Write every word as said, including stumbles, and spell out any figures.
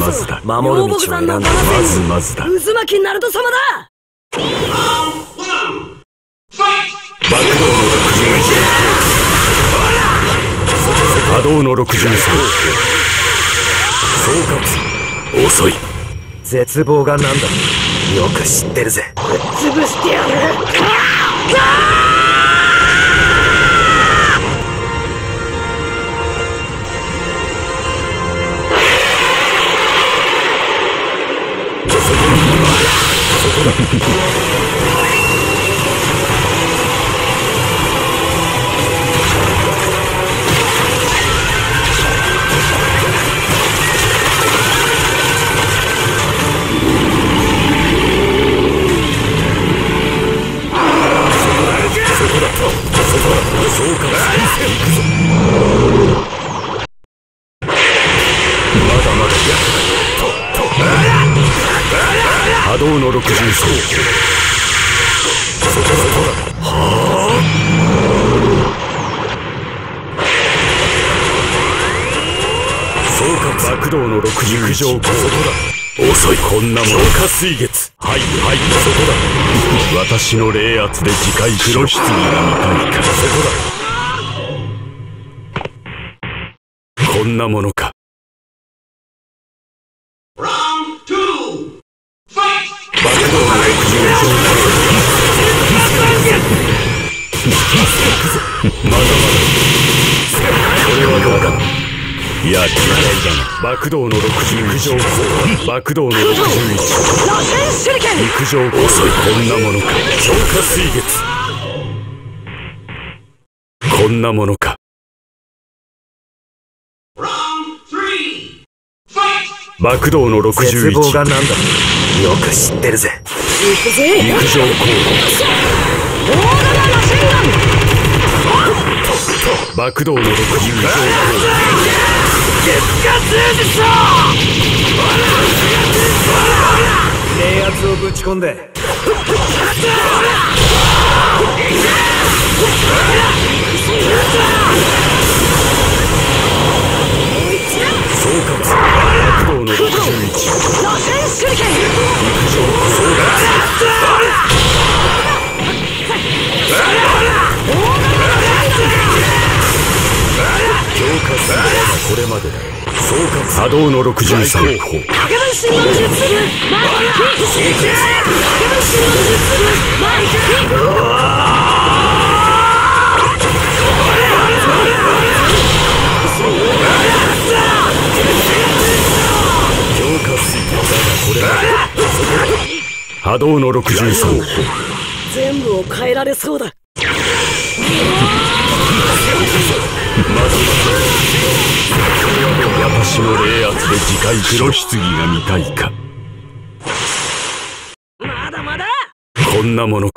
まずだ。 守る道を選んだ。 まずまずだ。 渦巻きナルト様だ。 爆動のろくじゅういち波動のろくじゅうさん総括遅い。 絶望がなんだ。よく知ってるぜ。潰してやる。 そこだ。波動のろくじゅうさんそこだはあ総括爆動のろくじゅういちそこだ。遅い。こんなもの強化水月。はいはいそこだ。私の霊圧で次回黒棺が見たいか。そこだ。こんなものか。爆動のろくじゅういちまだまだこれはどうか。いや、違いだな。爆動のろくじゅういち爆動のろくじゅういち陸上遅い。こんなものか。強化水月。こんなものか。爆動のろくじゅういち絶望がなんだ。よく知ってるぜ。行くぜ。 陸上行動爆動のろくじゅういち月下通術だ。冷圧をぶち込んで総括爆動のろくじゅういち陸上総括強化するこれまでだ。総括波動のろくじゅうさん方法波動のろくじゅうさん全部を変えられそうだ。 私の霊圧で次回黒棺が見たいか。 まだまだこんなものか。